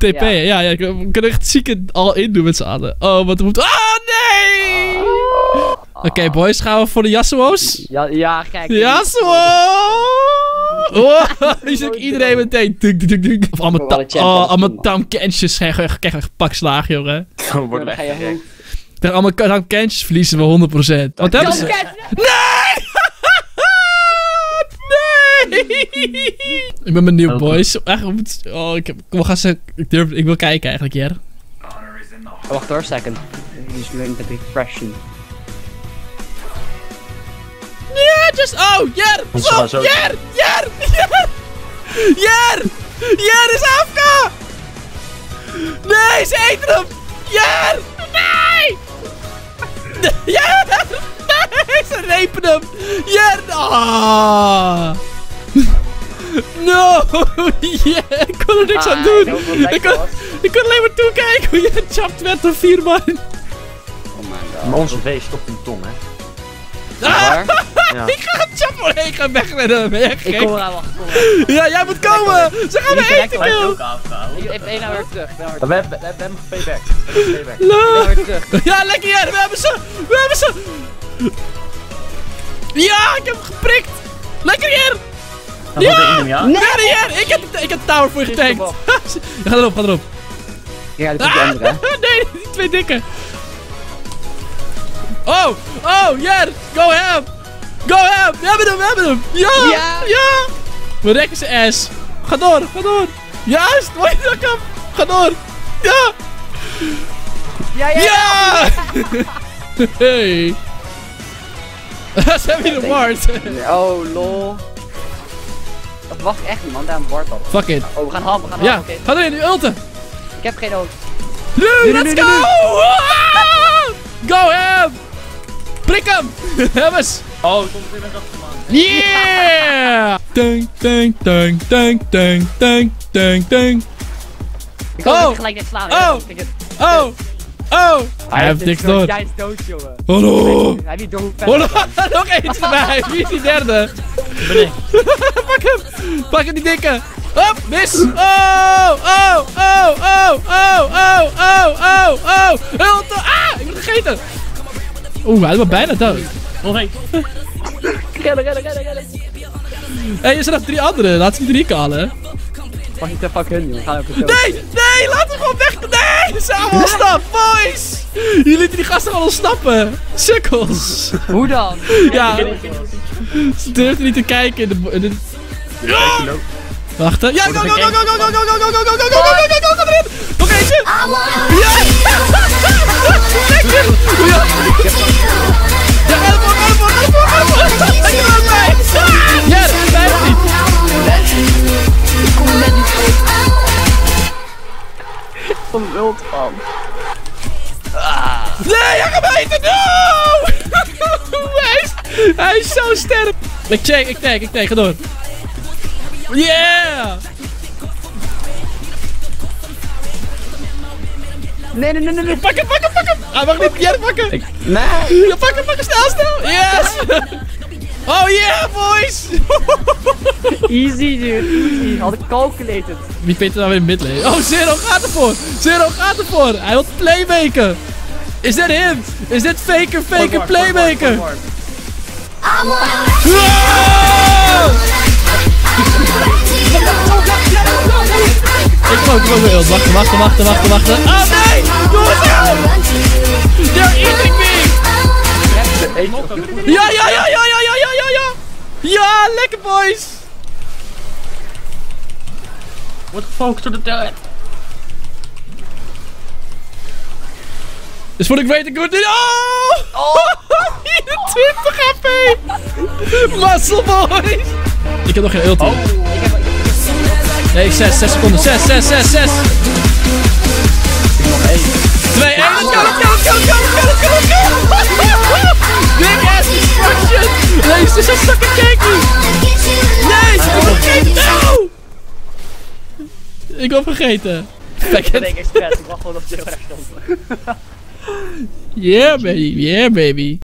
TP, ja, we kunnen echt zieke al in doen met z'n allen. Oh, wat moet... Oh, nee! Oké, boys, gaan we voor de Yasuo's? Ja, kijk. Yasuo! Oh, hier zit iedereen meteen. Of allemaal tamkentjes. Krijg echt pakslaag, jongen. Wordt echt gek. Tegen allemaal tamkentjes verliezen we 100%. Wat hebben ze? Nee! Nee! Ik ben benieuwd, boys. Oh, ik wil kijken eigenlijk, Jer. Wacht hoor, second. Dus nu met refreshen. Ja, just... Oh, Jer! Zo, Jer! Jer is AFK! Nee, ze eten hem! Jer! Nee! Jer! Nee, ze repen hem! Jer! Ah! No! Yeah, ik kon er niks aan doen! Ik kon alleen maar toekijken hoe je gechapt werd door 4 man! Oh my god. Maar onze V stopt in tong, hè? Ah! Ja. Ik ga gechapt worden! Ik ga wegrennen! Ben je gek? Ik kom eraan, wacht. Ja, jij moet komen! Ze gaan me eten killen! Ik heb 1 nou weer terug. We hebben payback. Ja, lekker Jer! We hebben ze! Ja, ik heb hem geprikt! Lekker Jer! Ja! Nee, Jer! Ik heb de tower voor je getankt! Ga erop. Ja, dat is die andere. Nee, die 2 dikke! Oh, Jer! Go ham! We hebben hem! Ja! We rekken zijn ass! Ga door! Juist! Ga door! Ja! Ja! Hey! Ze hebben hier een ward! Oh, lol. Dat wacht echt niet, man. Daar een ward op. Fuck it. Oh, we gaan ham. Ja, okay. ga erin, nu ulten! Ik heb geen ult. Nu, let's go! Go ham! Prik hem! Hemmers! Oh, ik kom weer met achter, man. Yeah! Dang. Ik kan gelijk net slaan. Oh! Hij heeft niks door. Jij is dood, jongen. Hallo! Hij niet door hoe Nog eentje erbij. Wie is die derde? Ben ik. Pak hem die dikke. Hop, mis. Oh! Hulte. Ah, ik word gegeten. Oeh, hij was bijna dood. Nog één. Rennen. Hé, er zijn nog 3 anderen. Laat ze die 3 callen. Mag je te fuck hun, jongen. Gaan ook Nee, laat hem gewoon weg. Nee, ze gaan ontsnappen, boys. Jullie lieten die gasten gewoon ontsnappen. Sukkels. Hoe dan? Ja, ze durfden niet te kijken in de... Wachten. Ja, go erin. Nog eentje. Ja. Lekker. Ja, ga ervoor. Lekker erbij. Ja, dat blijft niet. Van wild van. Nee, hij gaat me eten. No. Hij is zo sterk. Ik tag. Ga door. Yeah. Nee. Pak hem. Hij mag niet. Jij pak hem. Nee. Ja, pak hem. Snel. Yes. Oh yeah, boys. Easy, dude. Easy. Had ik calculated. Wie vindt er nou weer in midlane? Oh, Zero gaat ervoor. Hij wil playmaken. Is dit him? Is dit faker playmaker? Wow! Ik geloof ook wel. Wachten. Oh nee! Doe het nou! They're eating me! Ja! Ja, lekker boys! Word gefocust door de tijd. Dus voor de greater good... Oh! 24 HP! Muscle boys! Ik heb nog geen ulti. Nee, 6 seconden. 6. 2, 1. Let's go! Big ass destruction! Nee, ze is zo stuck in Kenki! Nee, ze is vergeten! No! Ik heb vergeten. Ik ben stress. Ik wacht gewoon op de recht. Yeah, baby.